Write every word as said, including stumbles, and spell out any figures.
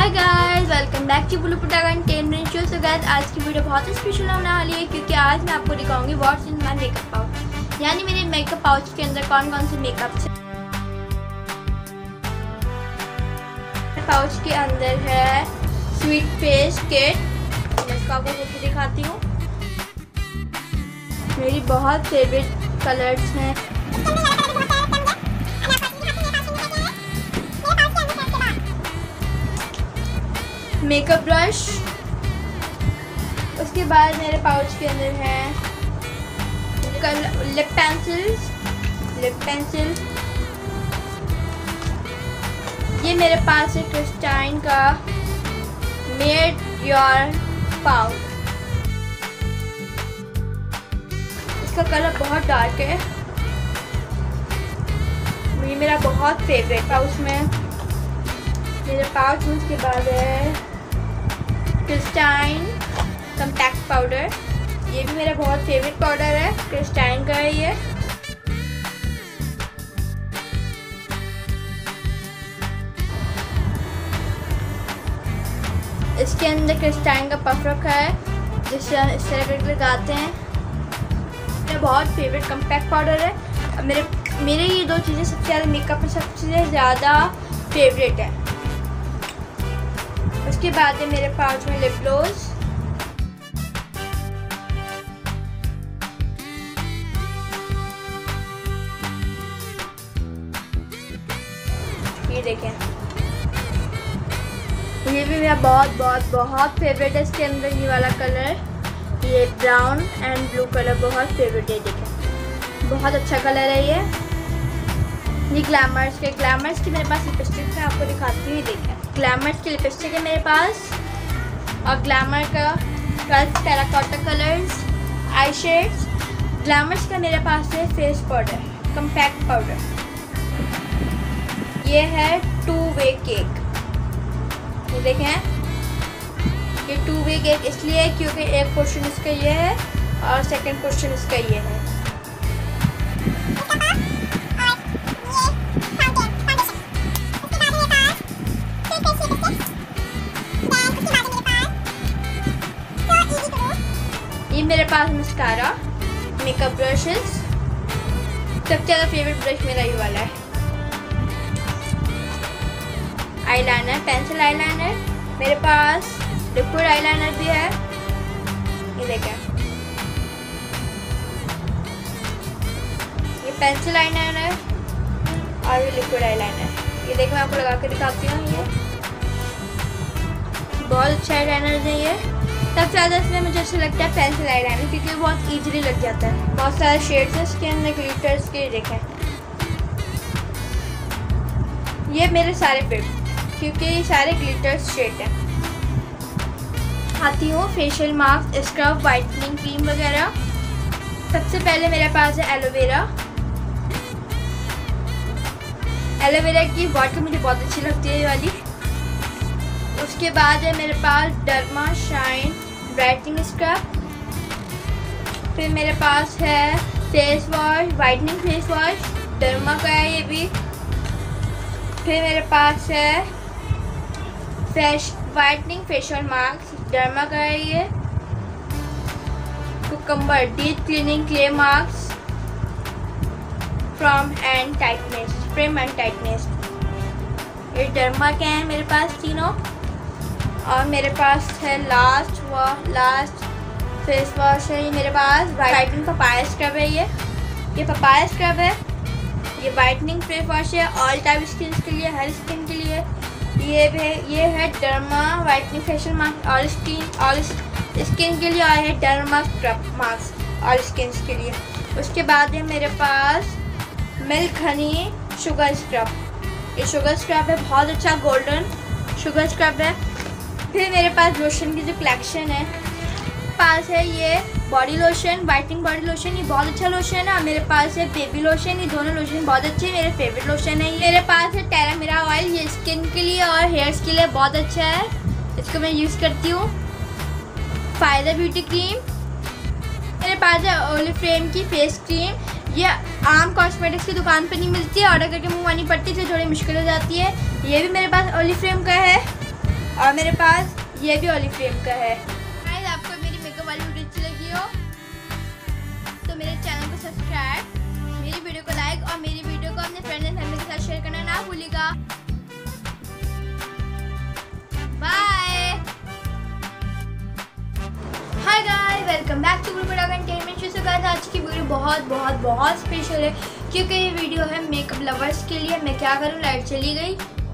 Hi guys, welcome back to Bholu Patakha entertainment show. So guys, आज की video बहुत ही special होने वाली है क्योंकि आज मैं आपको दिखाऊंगी what's in my makeup pouch, यानी मेरे मेकअप पाउच के अंदर कौन कौन से मेकअप है। पाउच के अंदर है स्वीट फेस किट, मैं इसको आपको खुद दिखाती हूँ। मेरी बहुत फेवरेट कलर्स हैं। मेकअप ब्रश, उसके बाद मेरे पाउच के अंदर है लिप पेंसिल्स लिप पेंसिल ये मेरे पास है क्रिस्टाइन का मेड योर पाउच। इसका कलर बहुत डार्क है, ये मेरा बहुत फेवरेट पाउच में मेरे पाउच में। उसके बाद है क्रिस्टाइन कॉम्पैक्ट पाउडर, ये भी मेरा बहुत फेवरेट पाउडर है, क्रिस्टाइन का है ये। इसके अंदर क्रिस्टाइन का पफ रखा है जिससे हम इस तरह करके लगाते हैं। मेरा बहुत फेवरेट कॉम्पैक्ट पाउडर है। मेरे मेरे ये दो चीज़ें सबसे ज़्यादा मेकअप में सबसे ज़्यादा फेवरेट है। उसके बाद है मेरे पाउच में लिप ग्लोस, ये देखें, ये भी मेरा बहुत बहुत बहुत फेवरेट है। इसके अंदर ये वाला कलर, ये ब्राउन एंड ब्लू कलर बहुत फेवरेट है। देखें, बहुत अच्छा कलर है ये। ये ग्लैमर्स के ग्लैमर्स की मेरे पास लिपस्टिक है, आपको दिखाती हूँ। देखें, ग्लैमर्स की लिपस्टिक है मेरे पास, और ग्लैमर का twelve terracotta colours eye shades. Glamours का मेरे पास है फेस पाउडर कॉम्पैक्ट पाउडर, ये है टू वे केक। ये देखें, ये टू वे केक इसलिए है क्योंकि एक पोर्शन इसका ये है और सेकंड पोर्शन इसका ये है। ये मेरे पास मस्कारा, मेकअप ब्रशेस, सबसे ज़्यादा फेवरेट ब्रश मेरा ये वाला है। आईलाइनर, पेंसिल आईलाइनर, मेरे पास लिक्विड आईलाइनर भी है, ये देखें, ये पेंसिल आईलाइनर और ये लिक्विड आईलाइनर। ये देखो, मैं आपको लगा के दिखाती हूँ। ये बहुत अच्छा आईलाइनर है। ये सबसे ज़्यादा इसमें मुझे अच्छा लगता है पेंसिल आईलाइनर क्योंकि वो बहुत इजीली लग जाता है। बहुत सारे शेड्स हैं इसके अंदर, ग्लिटर्स के। देखें, ये मेरे सारे फेवरेट क्योंकि ये सारे ग्लिटर्स शेड हैं। आती हूँ facial mask, scrub, whitening cream वगैरह। सबसे पहले मेरे पास है एलोवेरा। एलोवेरा की बॉटल मुझे बहुत अच्छी लगती है ये वाली। उसके बाद है मेरे पास डर्मा शाइन ब्राइटनिंग स्क्रब। फिर मेरे पास है face wash, whitening face wash, derma का है ये भी। फिर मेरे पास है fresh whitening facial mask, derma का है ये। Cucumber deep cleaning clay mask from and tightness, frame and tightness, ये डर्मा के हैं मेरे पास तीनों। और मेरे पास है लास्ट व लास्ट फेस वॉश है ये मेरे पास, वाइटनिंग पपाया स्क्रब है। ये ये पपाया स्क्रब है, ये वाइटनिंग फेस वॉश है ऑल टाइप स्किन के लिए, हर स्किन के लिए। ये भी ये है derma whitening facial mask all skin all skin के लिए, और है derma scrub mask all skin के लिए। उसके बाद है मेरे पास मिल्क हनी शुगर स्क्रब, ये शुगर स्क्रब है, बहुत अच्छा गोल्डन शुगर स्क्रब है। फिर मेरे पास लोशन की जो कलेक्शन है, पास है ये body lotion, whitening body lotion, ये बहुत अच्छा लोशन है। मेरे पास है बेबी लोशन, ये दोनों लोशन बहुत अच्छे, मेरे फेवरेट लोशन है। मेरे पास है टेरा मेरा ऑयल, ये स्किन के लिए और हेयर्स के लिए बहुत अच्छा है, इसको मैं यूज़ करती हूँ। फायदा ब्यूटी क्रीम, मेरे पास है ओली फ्रेम की फेस क्रीम, ये आम कॉस्मेटिक्स की दुकान पर नहीं मिलती है, ऑर्डर करके मंगवानी पड़ती है, इसलिए थोड़ी मुश्किल हो जाती है। ये भी मेरे पास ओली फ्रेम का है। और मेरे पास ये भी ओली फ्लेम का है। गाइस, आपको मेरी मेकअप वाली वीडियो अच्छी लगी हो तो मेरे चैनल को सब्सक्राइब, मेरी वीडियो को लाइक और मेरी वीडियो को अपने फ्रेंड्स एंड फैमिली के साथ शेयर करना ना भूलिएगा। Bye. Hi guys, welcome back to Patakha entertainment show. So guys, आज की वीडियो बहुत बहुत बहुत स्पेशल है क्योंकि ये वीडियो है मेकअप लवर्स के लिए। मैं क्या करूँ, लाइट चली गई